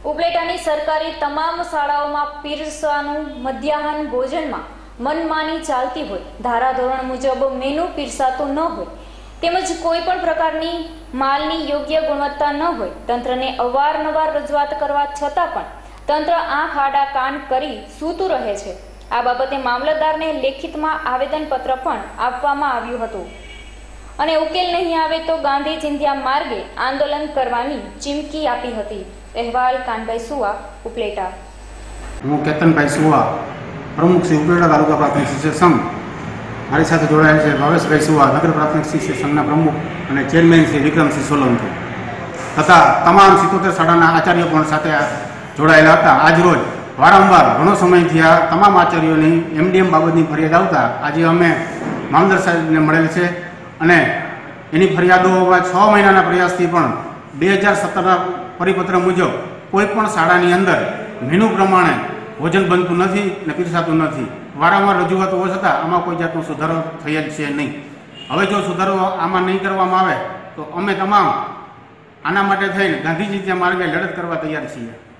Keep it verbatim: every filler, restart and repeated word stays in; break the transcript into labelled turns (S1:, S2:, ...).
S1: ઉપલેટાની સરકારી તમામ શાળાઓમાં પીરસવાનું મધ્યાહન ભોજનમાં મનમાની ચાલતી હોય, ધારાધોરણ મુજબ મેનુ પીરસાતું ન હોય તેમજ કોઈ પણ પ્રકારની માલની યોગ્ય ગુણવત્તા ન હોય, તંત્રને અવારનવાર રજૂઆત કરવા છતાં પણ તંત્ર આંખ આડા કાન કરી સૂતું રહે છે। આ બાબતે મામલતદારને લેખિતમાં આવેદનપત્ર પણ આપવામાં આવ્યું હતું અને ઉકેલ નહીં આવે તો ગાંધી ચિંધ્યા માર્ગે આંદોલન કરવાની ચીમકી આપી હતી। અહેવાલ કાનભાઈ સુવા, ઉપલેટા।
S2: હું કેતનભાઈ સુવા, પ્રમુખ શ્રી ઉપલેટા તાલુકા પ્રાથમિક શિક્ષક સંઘ। મારી સાથે જોડાયેલ છે ભાવેશભાઈ સુવા, નગર પ્રાથમિક શિક્ષક સંઘના પ્રમુખ અને ચેરમેન શ્રી વિક્રમસિંહ સોલંકી તથા તમામ સિત્તોતેર શાળાના આચાર્યો પણ સાથે જોડાયેલા હતા। આજરોજ વારંવાર ઘણો સમયથી આ તમામ આચાર્યોની એમડીએમ બાબતની ફરિયાદ આવતા આજે અમે મામલતદાર સાહેબને મળેલ છે અને એની ફરિયાદોમાં છ મહિનાના પ્રયાસથી પણ બે હજાર સત્તરના પરિપત્ર મુજબ કોઈ પણ શાળાની અંદર મેનુ પ્રમાણે ભોજન બનતું નથી ને પીરસાતું નથી। વારંવાર રજૂઆતો હોવા છતાં આમાં કોઈ જાતનો સુધારો થયેલ છે નહીં। હવે જો સુધારો આમાં નહીં કરવામાં આવે તો અમે તમામ આના માટે થઈને ગાંધીજી ત્યાં માર્ગે લડત કરવા તૈયાર છીએ।